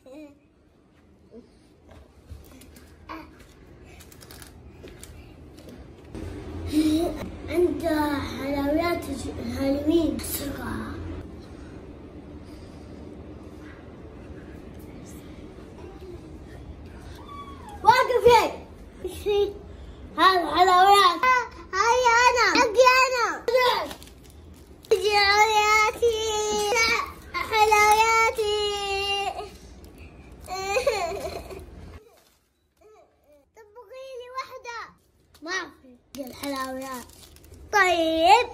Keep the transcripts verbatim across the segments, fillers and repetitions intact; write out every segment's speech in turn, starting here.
عند حلويات الهالوين بسرعة. واقف هيك. ايش في؟ هذا حلويات. هاي انا. حقي انا. حلوياتي. حلوياتي. طبقي لي واحدة. ما في الحلويات. طيب.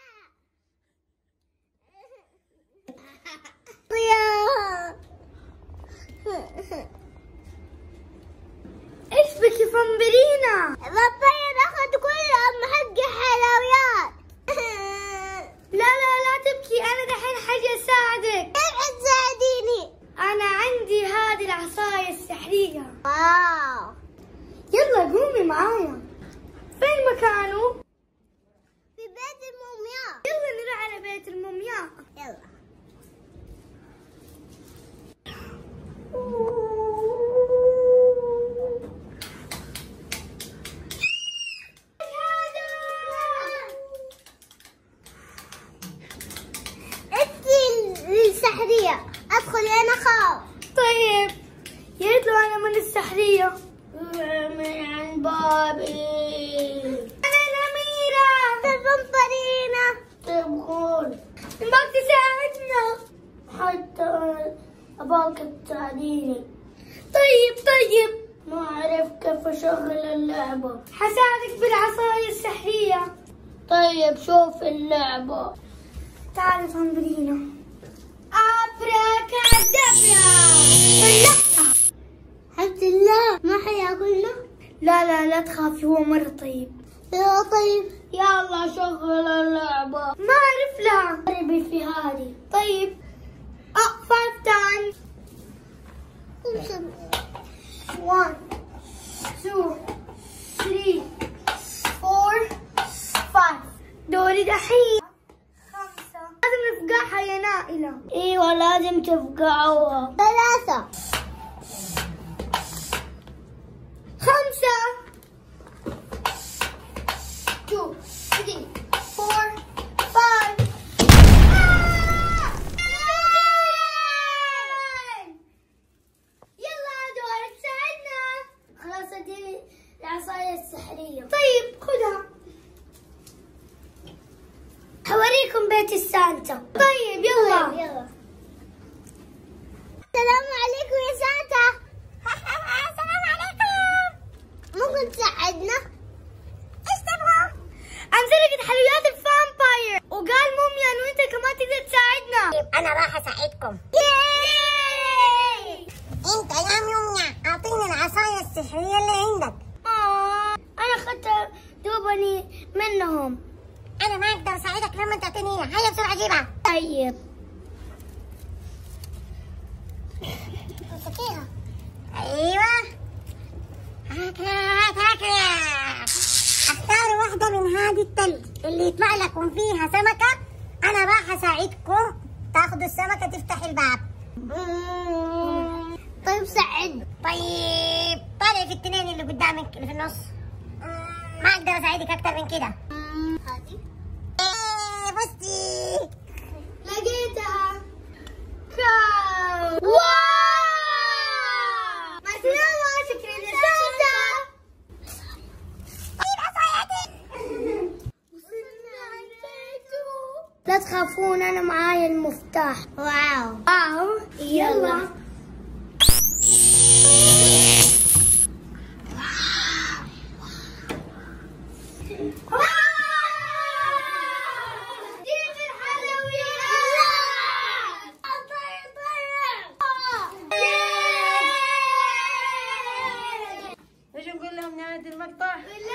ايش بك يا فامبرينا؟ بابايا اخذ كل ام حقي حلويات. لا لا لا تبكي، انا دحين حاجة اساعدك. كيف تساعديني؟ انا عندي هذه العصاية السحرية. واو. يلا قومي معايا. فين مكانه؟ في بيت المومياء. يلا نروح على بيت المومياء. يلا. السحرية ادخلي انا خاف. طيب يا ريت لو انا من السحرية. من عند بابي. انا الاميرة. الفنفرينة. طيب خول. ابغاك تساعدنا. حتى ابغاك تساعديني. طيب طيب. ما اعرف كيف اشغل اللعبة. حساعدك بالعصاية السحرية. طيب شوف اللعبة. تعالي فامبرينا. أبراكادابرا. طلعتها. الحمد لله. ما حياكلنا؟ لا لا لا تخافي، هو مرة طيب. يا طيب. يلا شغل اللعبة. ما أعرف لها. قربي في هذه. طيب. أه فايف تايمز. one two three four five. دوري دحين. لازم نفقعها يا نائلة. ايوه لازم تفقعوها. ثلاثة. خمسة. two three four five. يلا دورك تساعدنا. خلاص اديني العصاية السحرية. طيب خذها. حوريكم بيت السانتا. طيب يلا. طيب يلا. السلام عليكم يا سانتا. السلام عليكم. ممكن تساعدنا؟ ايش تبغى؟ انا سرقت حلويات الفامباير وقال موميا انه انت كمان تقدر تساعدنا. طيب انا راح اساعدكم. ياي. انت يا موميا اعطيني العصاية السحرية اللي عندك. اه انا اخذت دوبني منهم. انا ما اقدر اساعدك لما تعطيني اياها. هيا بسرعه جيبها. طيب امسكيها. ايوه هكذا هكذا. اختاروا واحده من هذه التلج اللي يطلع لكم فيها سمكه. انا راح اساعدكم تاخذوا السمكه تفتح الباب. طيب ساعد. طيب طالع في التنين اللي قدامك اللي في النص. ما اقدر اساعدك اكثر من كده. هذه. ايه بصي لقيتها. كاو. واو. ما سلامة. شكرا يا سانتا. طيب عصايتي. وصلنا البيت. لا تخافون انا معايا المفتاح. واو. واو. يلا. ايش نقول لهم نهاية المقطع؟